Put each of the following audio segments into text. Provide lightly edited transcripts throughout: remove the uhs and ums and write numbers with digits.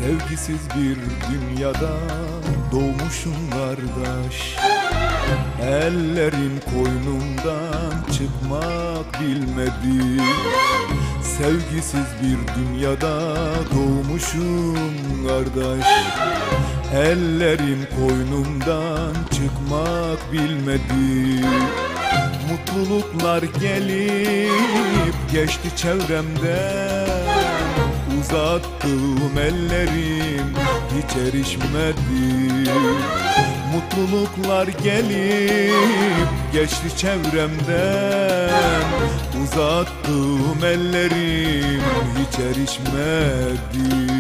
Sevgisiz bir dünyada doğmuşum kardeş. Ellerin koynumdan çıkmak bilmedi. Sevgisiz bir dünyada doğmuşum kardeş. Ellerin koynumdan çıkmak bilmedi. Mutluluklar gelip geçti çevremden. Uzattığım ellerim hiç erişmedi. Mutluluklar gelip geçti çevremden. Uzattığım ellerim hiç erişmedi.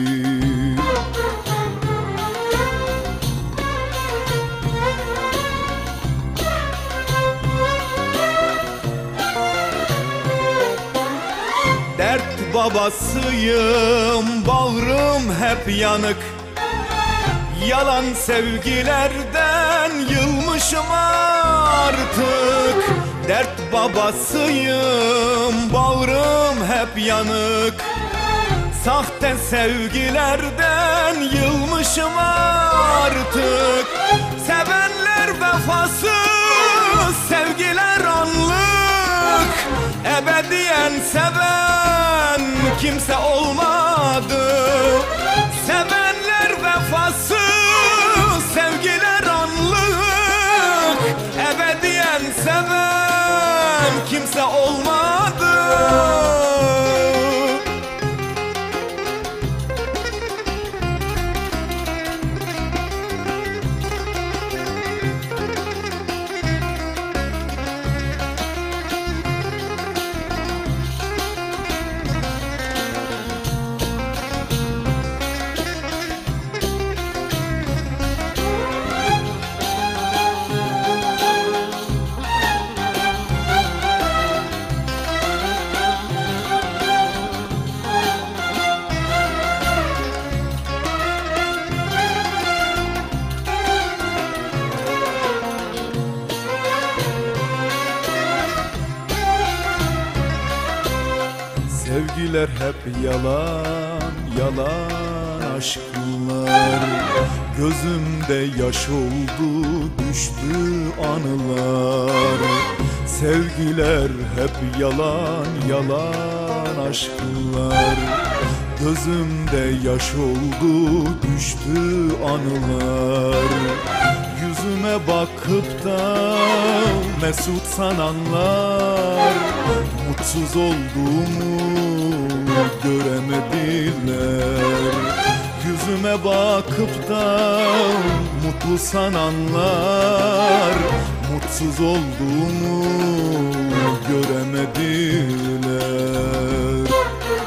Dert babasıyım, bağrım hep yanık. Yalan sevgilerden yılmışım artık. Dert babasıyım, bağrım hep yanık. Sahte sevgilerden yılmışım artık. Sevenler vefasız, sevgiler anlık. Ebediyen seven kimse olmadı. Sevenler vefasız, sevgiler anlık. Ebediyen seven kimse olmadı. Sevgiler hep yalan, yalan aşklar. Gözümde yaş oldu, düştü anılar. Sevgiler hep yalan, yalan aşklar. Gözümde yaş oldu, düştü anılar. Yüzüme bakıp da mesut sananlar mutsuz olduğumu göremediler. Yüzüme bakıp da mutlu sananlar mutsuz olduğumu göremediler.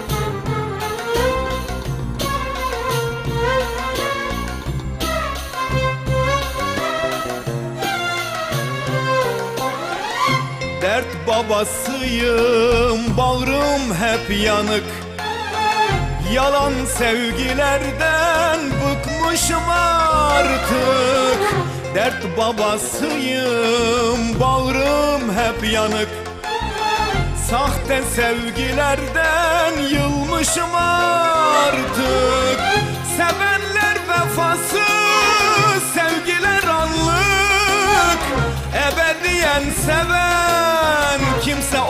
Dert babasıyım, bağrım hep yanık. Yalan sevgilerden bıkmışım artık. Dert babasıyım, bağrım hep yanık. Sahte sevgilerden yılmışım artık. Sevenler vefasız, sevgiler anlık. Ebediyen seven kimse